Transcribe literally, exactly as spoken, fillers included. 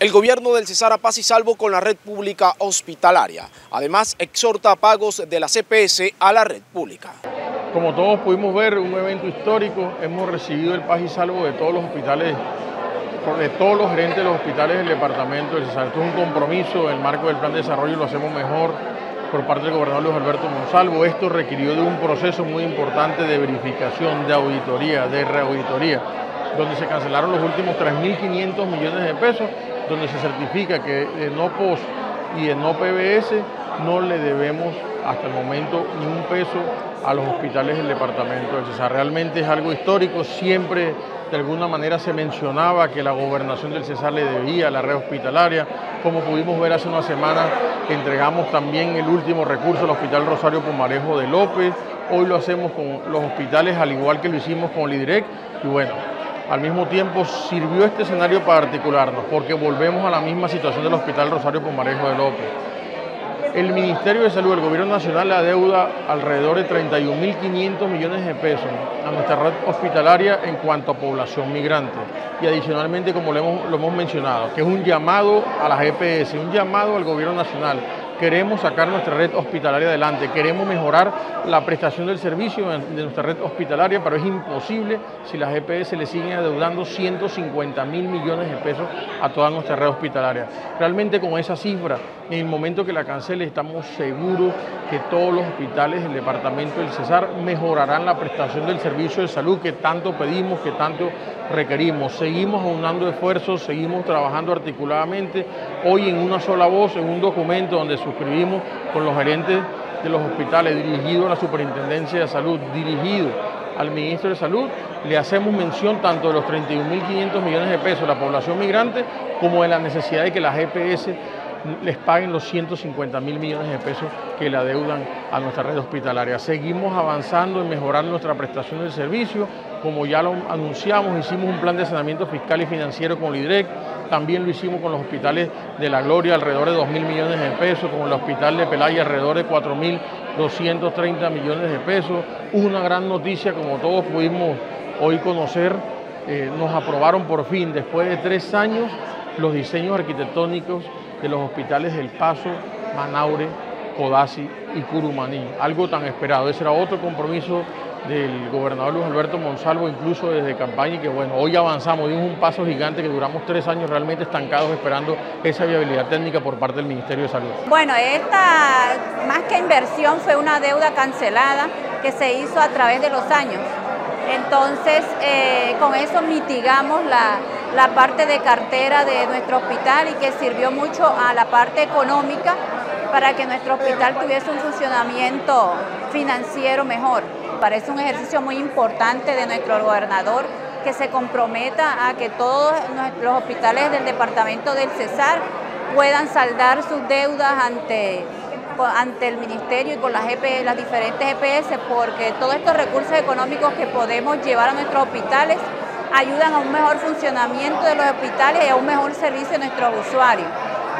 El gobierno del Cesar a paz y salvo con la red pública hospitalaria. Además, exhorta pagos de la C P S a la red pública. Como todos pudimos ver, un evento histórico, hemos recibido el paz y salvo de todos los hospitales, de todos los gerentes de los hospitales del departamento del Cesar. Esto es un compromiso en el marco del plan de desarrollo, lo hacemos mejor por parte del gobernador Luis Alberto Monsalvo. Esto requirió de un proceso muy importante de verificación, de auditoría, de reauditoría, donde se cancelaron los últimos tres mil quinientos millones de pesos, donde se certifica que en O P O S y en O P B S no le debemos hasta el momento ni un peso a los hospitales del departamento del Cesar. Realmente es algo histórico, siempre de alguna manera se mencionaba que la gobernación del Cesar le debía a la red hospitalaria. Como pudimos ver hace una semana, entregamos también el último recurso al Hospital Rosario Pumarejo de López. Hoy lo hacemos con los hospitales, al igual que lo hicimos con el IDIREC. Y bueno, al mismo tiempo sirvió este escenario para articularnos, porque volvemos a la misma situación del Hospital Rosario Pumarejo de López. El Ministerio de Salud, el Gobierno Nacional, le adeuda alrededor de treinta y un mil quinientos millones de pesos a nuestra red hospitalaria en cuanto a población migrante. Y adicionalmente, como lo hemos, lo hemos mencionado, que es un llamado a las E P S, un llamado al Gobierno Nacional. Queremos sacar nuestra red hospitalaria adelante, queremos mejorar la prestación del servicio de nuestra red hospitalaria, pero es imposible si las E P S le siguen adeudando ciento cincuenta mil millones de pesos a toda nuestra red hospitalaria. Realmente con esa cifra, en el momento que la cancele, estamos seguros que todos los hospitales del departamento del Cesar mejorarán la prestación del servicio de salud que tanto pedimos, que tanto requerimos. Seguimos aunando esfuerzos, seguimos trabajando articuladamente, hoy en una sola voz, en un documento donde suscribimos con los gerentes de los hospitales, dirigido a la Superintendencia de Salud, dirigido al Ministro de Salud, le hacemos mención tanto de los treinta y un mil quinientos millones de pesos a la población migrante, como de la necesidad de que las E P S les paguen los ciento cincuenta mil millones de pesos que le adeudan a nuestra red hospitalaria. Seguimos avanzando en mejorar nuestra prestación del servicio, como ya lo anunciamos, hicimos un plan de saneamiento fiscal y financiero con el IDIREC, también lo hicimos con los hospitales de La Gloria, alrededor de dos mil millones de pesos, con el hospital de Pelaya, alrededor de cuatro mil doscientos treinta millones de pesos. Una gran noticia, como todos pudimos hoy conocer, eh, nos aprobaron por fin, después de tres años, los diseños arquitectónicos de los hospitales del Paso, Manaure, Codazzi y Curumaní. Algo tan esperado. Ese era otro compromiso del gobernador Luis Alberto Monsalvo, incluso desde campaña, y que bueno, hoy avanzamos, dimos un paso gigante que duramos tres años realmente estancados esperando esa viabilidad técnica por parte del Ministerio de Salud. Bueno, esta más que inversión fue una deuda cancelada que se hizo a través de los años. Entonces, eh, con eso mitigamos la, la parte de cartera de nuestro hospital y que sirvió mucho a la parte económica para que nuestro hospital tuviese un funcionamiento financiero mejor. Parece un ejercicio muy importante de nuestro gobernador que se comprometa a que todos los hospitales del departamento del Cesar puedan saldar sus deudas ante, ante el ministerio y con las, E P, las diferentes E P S, porque todos estos recursos económicos que podemos llevar a nuestros hospitales ayudan a un mejor funcionamiento de los hospitales y a un mejor servicio de nuestros usuarios.